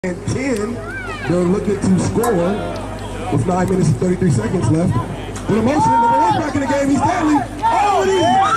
And 10, they're looking to score with 9 minutes and 33 seconds left. With a motion, number 1 back in the game, he's Stanley. Oh, and he's